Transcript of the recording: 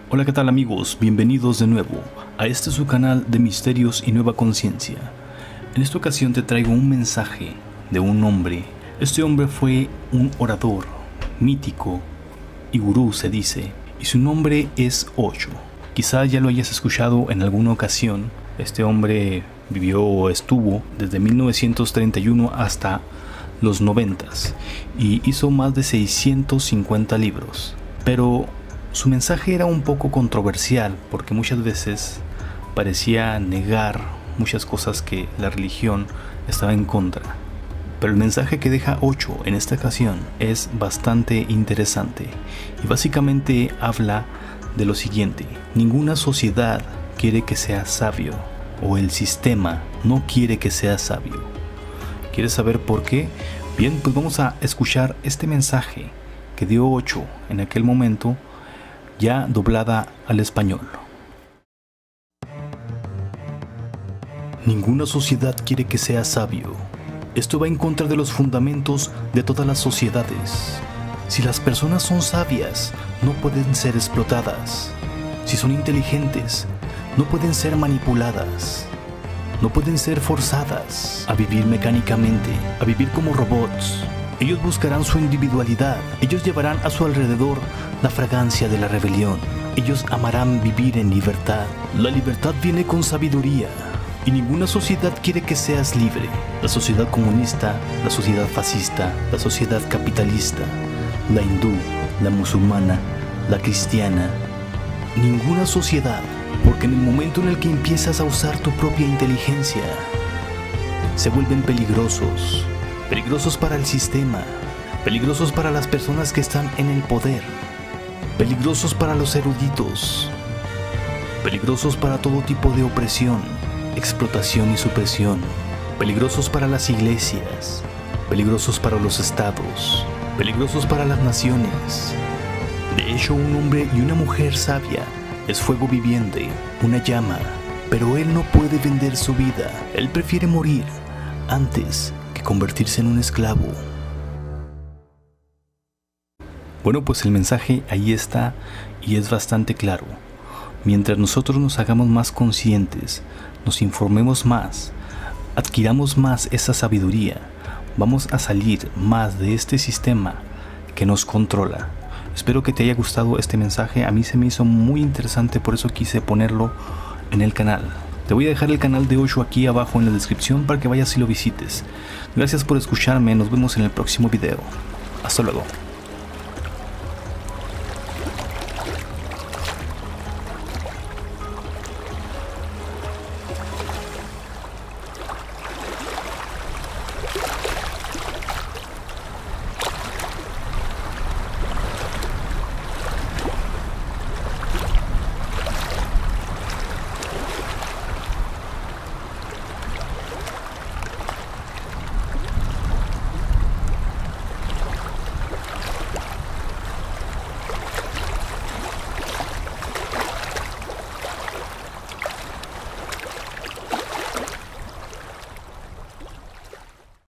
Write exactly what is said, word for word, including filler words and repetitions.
Hola, ¿qué tal amigos? Bienvenidos de nuevo a este su canal de misterios y nueva conciencia. En esta ocasión te traigo un mensaje de un hombre. Este hombre fue un orador mítico y gurú, se dice, y su nombre es Osho. Quizá ya lo hayas escuchado en alguna ocasión. Este hombre vivió o estuvo desde mil novecientos treinta y uno hasta los noventas y hizo más de seiscientos cincuenta libros. Pero su mensaje era un poco controversial porque muchas veces parecía negar muchas cosas que la religión estaba en contra. Pero el mensaje que deja Osho en esta ocasión es bastante interesante y básicamente habla de lo siguiente: ninguna sociedad quiere que seas sabio, o el sistema no quiere que seas sabio. ¿Quieres saber por qué? Bien, pues vamos a escuchar este mensaje que dio Osho en aquel momento, ya doblada al español. Ninguna sociedad quiere que seas sabio. Esto va en contra de los fundamentos de todas las sociedades. Si las personas son sabias, no pueden ser explotadas. Si son inteligentes, no pueden ser manipuladas. No pueden ser forzadas a vivir mecánicamente, a vivir como robots. Ellos buscarán su individualidad. Ellos llevarán a su alrededor la fragancia de la rebelión. Ellos amarán vivir en libertad. La libertad viene con sabiduría. Y ninguna sociedad quiere que seas libre. La sociedad comunista, la sociedad fascista, la sociedad capitalista, la hindú, la musulmana, la cristiana. Ninguna sociedad, porque en el momento en el que empiezas a usar tu propia inteligencia, se vuelven peligrosos. Peligrosos para el sistema, peligrosos para las personas que están en el poder, peligrosos para los eruditos, peligrosos para todo tipo de opresión, explotación y supresión, peligrosos para las iglesias, peligrosos para los estados, peligrosos para las naciones. De hecho, un hombre y una mujer sabia es fuego viviente, una llama, pero él no puede vender su vida. Él prefiere morir antes que convertirse en un esclavo. Bueno, pues el mensaje ahí está y es bastante claro. Mientras nosotros nos hagamos más conscientes, nos informemos más, adquiramos más esa sabiduría, vamos a salir más de este sistema que nos controla. Espero que te haya gustado este mensaje. A mí se me hizo muy interesante, por eso quise ponerlo en el canal. Te voy a dejar el canal de Osho aquí abajo en la descripción para que vayas y lo visites. Gracias por escucharme, nos vemos en el próximo video. Hasta luego.